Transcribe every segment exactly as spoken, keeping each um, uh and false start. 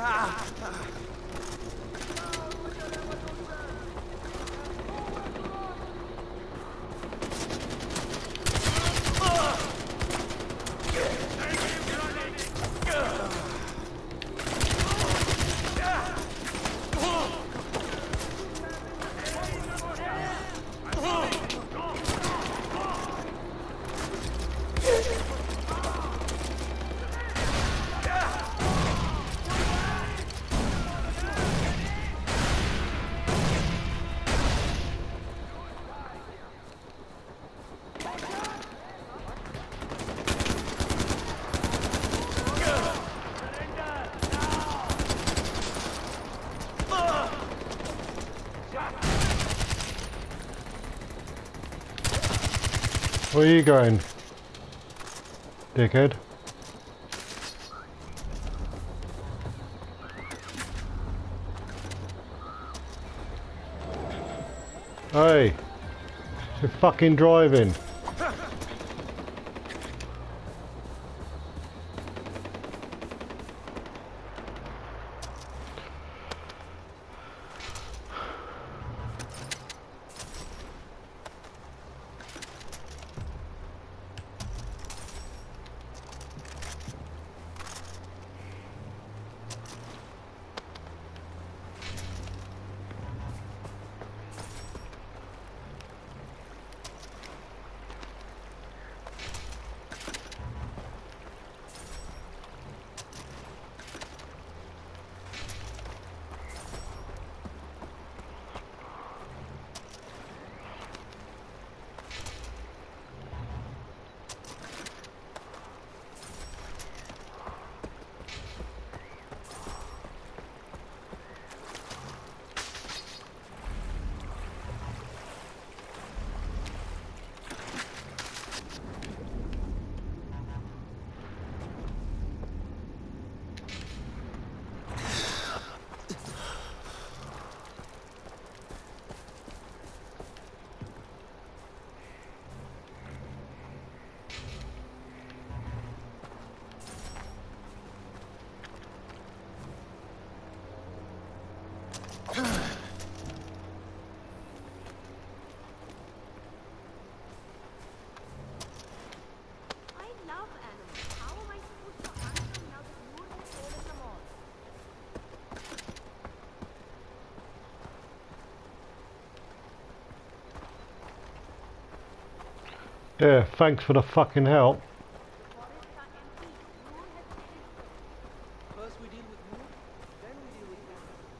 Where are you going, dickhead? Hey, you're fucking driving. Yeah, thanks for the fucking help. First we deal with you, then we deal with you.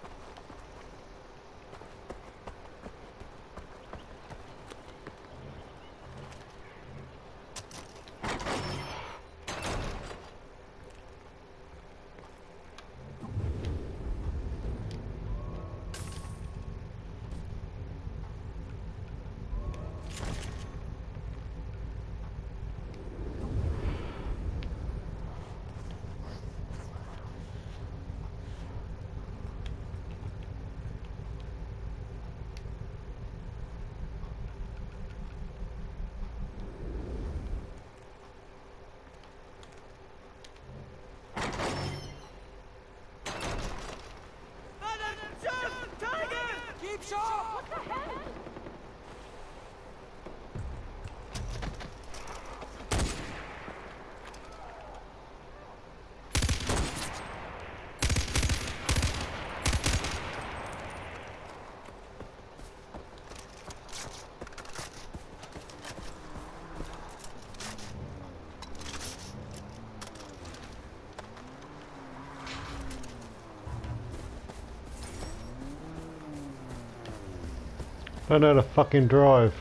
Keep sharp! What the hell? I don't know how to fucking drive.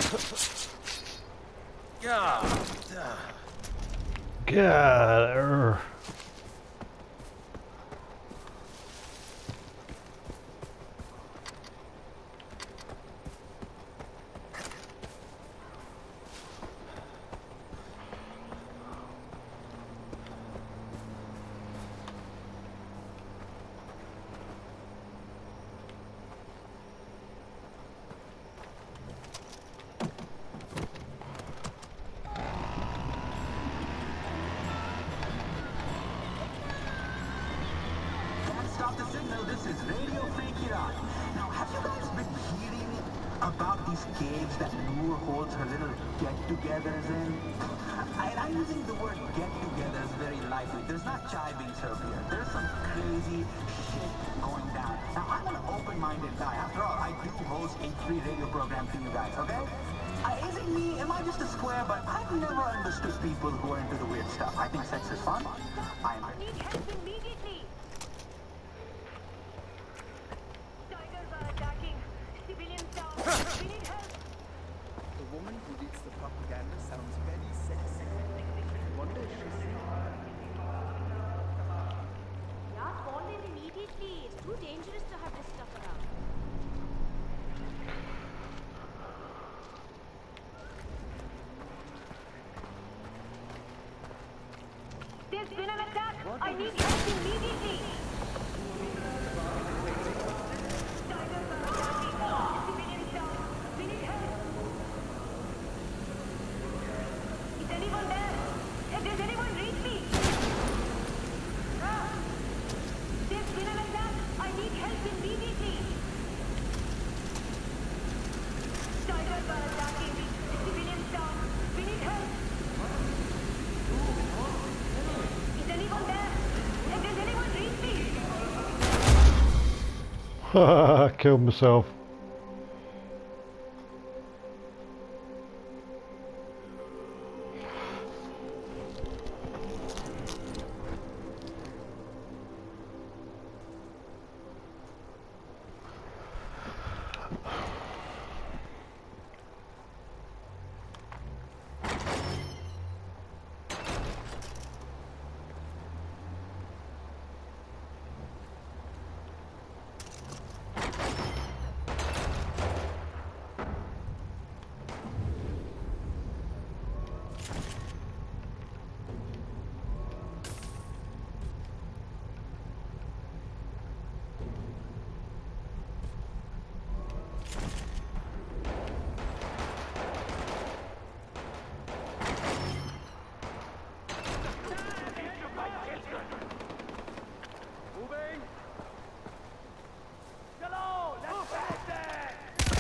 God. God. er. Can't stop the signal. This is Radio Free Kiran. Now, have you guys been hearing about these caves that Noor holds her little get-togethers in? I, I'm using the word get-togethers very lightly. There's not chai being served here. There's some crazy shit going down. Now, I'm an open-minded guy. After all, I do host a free radio program to you guys, okay? Uh, is it me? Am I just a square? But I've never understood people who are into the weird stuff. I think sex is fun. I'm... Need help immediately. Tigers are attacking. Civilians down. We need help. The woman who reads the propaganda sounds very sexy. Wonder if she's Yeah, call them immediately. It's too dangerous to have this stuff around. There's been an attack. I need help immediately. Tigers are attacking. Civilians down. We need help. Is anyone there? If there's anyone, reach me. Ah! There's been an attack. I need help immediately. Tigers are attacking. Civilians down. We need help. Is anyone there? If there's anyone, reach me. I killed myself. Moving. Hello, let's get there.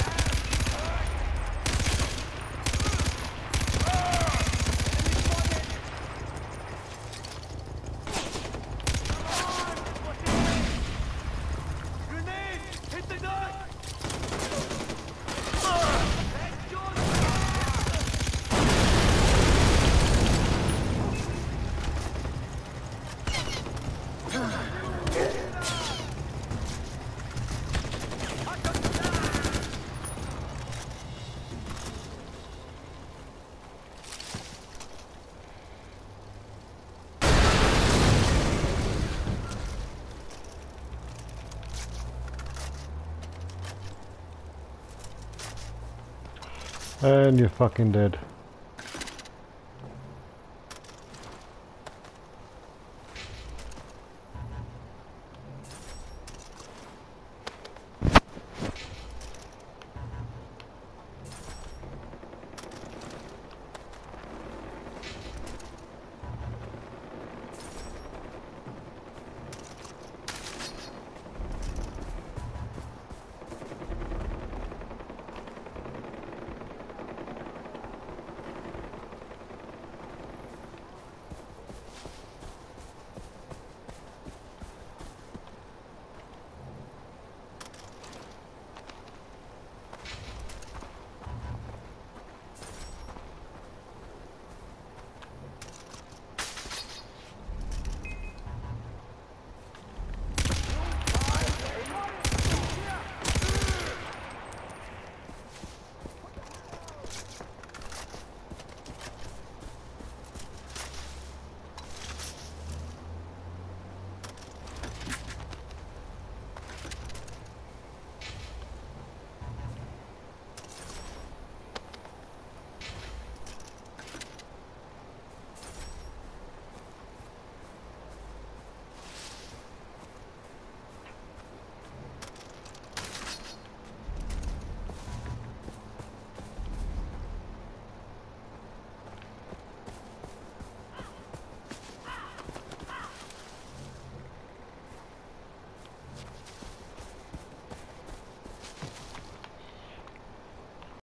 Grenade! Hit the gun! Thank you. And you're fucking dead.